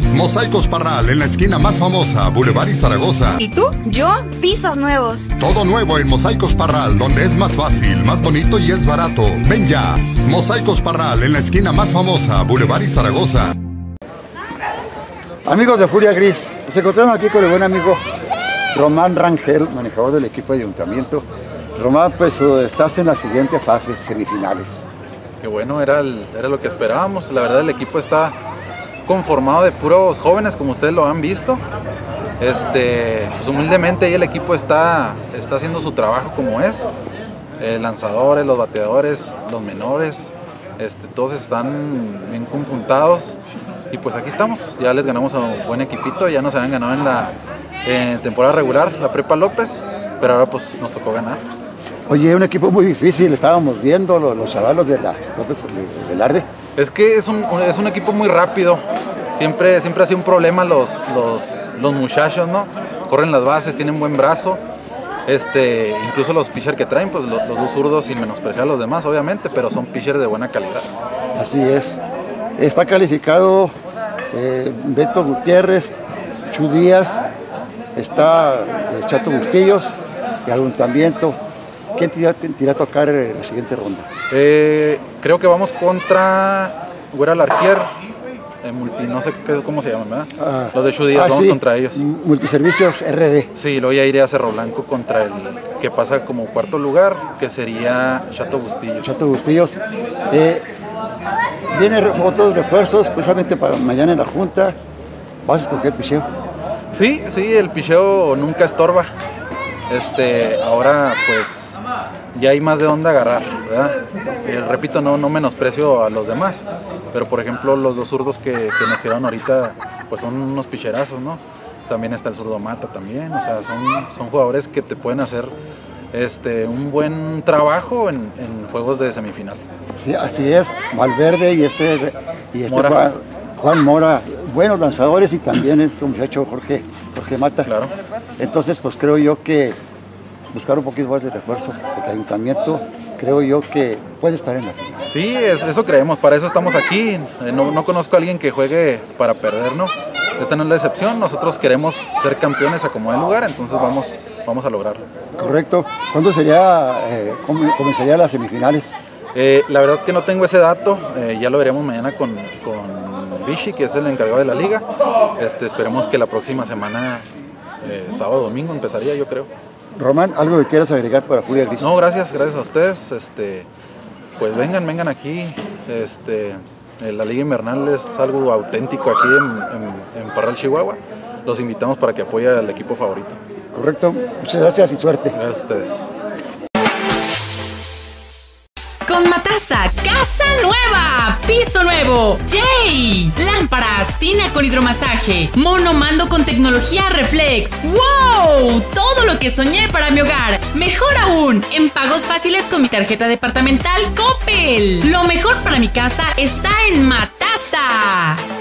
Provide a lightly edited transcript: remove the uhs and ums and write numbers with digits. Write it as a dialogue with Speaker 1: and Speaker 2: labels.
Speaker 1: Mosaicos Parral, en la esquina más famosa, Boulevard y Zaragoza.
Speaker 2: ¿Y tú? Yo, pisos nuevos.
Speaker 1: Todo nuevo en Mosaicos Parral, donde es más fácil, más bonito y es barato. Ven ya. Mosaicos Parral, en la esquina más famosa, Boulevard y Zaragoza.
Speaker 3: Amigos de Furia Gris, nos encontramos aquí con el buen amigo Román Rangel, manejador del equipo de ayuntamiento. Román, pues estás en la siguiente fase, semifinales.
Speaker 4: Qué bueno, era lo que esperábamos. La verdad, el equipo está conformado de puros jóvenes, como ustedes lo han visto. Pues humildemente ahí el equipo está haciendo su trabajo como es. Lanzadores, los bateadores, los menores, todos están bien conjuntados. Y pues aquí estamos, ya les ganamos a un buen equipito, ya nos habían ganado en temporada regular, la Prepa López, pero ahora pues nos tocó ganar.
Speaker 3: Oye, un equipo muy difícil, estábamos viendo los chavalos del Arde.
Speaker 4: Es que es un equipo muy rápido, siempre ha sido un problema los muchachos, ¿no? Corren las bases, tienen buen brazo, incluso los pitchers que traen, pues los dos zurdos, sin menospreciar a los demás, obviamente, pero son pitchers de buena calidad.
Speaker 3: Así es. Está calificado Beto Gutiérrez, Chu Díaz, está Chato Bustillos y Ayuntamiento. ¿Quién te irá a tocar en la siguiente ronda?
Speaker 4: Creo que vamos contra Güera Larquier, no sé cómo se llaman, ¿verdad? Los de Chu Díaz, vamos contra ellos.
Speaker 3: Multiservicios RD.
Speaker 4: Sí, luego ya iré a Cerro Blanco contra el que pasa como cuarto lugar, que sería Chato Bustillos.
Speaker 3: Chato Bustillos. Vienen otros refuerzos, precisamente para mañana en la junta. ¿Vas a escoger picheo?
Speaker 4: Sí, el picheo nunca estorba. Ahora pues ya hay más de dónde agarrar, ¿verdad? Repito, no menosprecio a los demás, pero por ejemplo los dos zurdos que nos tiraron ahorita pues son unos picherazos, ¿no? También está el zurdo Mata también, o sea, son jugadores que te pueden hacer un buen trabajo en juegos de semifinal.
Speaker 3: Sí, así es, Valverde y
Speaker 4: Mora.
Speaker 3: Juan Mora, buenos lanzadores, y también es un muchacho Jorge Mata.
Speaker 4: Claro.
Speaker 3: Entonces, pues creo yo que buscar un poquito más de refuerzo, porque el ayuntamiento creo yo que puede estar en la final.
Speaker 4: Sí, eso creemos, para eso estamos aquí. No conozco a alguien que juegue para perder, ¿no? Esta no es la excepción, nosotros queremos ser campeones a como de lugar, entonces vamos a lograrlo.
Speaker 3: Correcto. ¿Cuándo comenzarían las semifinales?
Speaker 4: La verdad que no tengo ese dato, ya lo veremos mañana con Vichy, que es el encargado de la liga. Esperemos que la próxima semana, sábado o domingo, empezaría, yo creo.
Speaker 3: Román, ¿algo que quieras agregar para Furia Gris?
Speaker 4: No, gracias a ustedes. Pues vengan aquí. La Liga Invernal es algo auténtico aquí en Parral, Chihuahua. Los invitamos para que apoyen al equipo favorito.
Speaker 3: Correcto, muchas gracias y suerte.
Speaker 4: Gracias a ustedes.
Speaker 5: Con Matasa, casa nueva, piso nuevo, ¡yay! Lámparas, tina con hidromasaje, monomando con tecnología Reflex. ¡Wow! Todo lo que soñé para mi hogar. Mejor aún, en pagos fáciles con mi tarjeta departamental Coppel. Lo mejor para mi casa está en Matasa.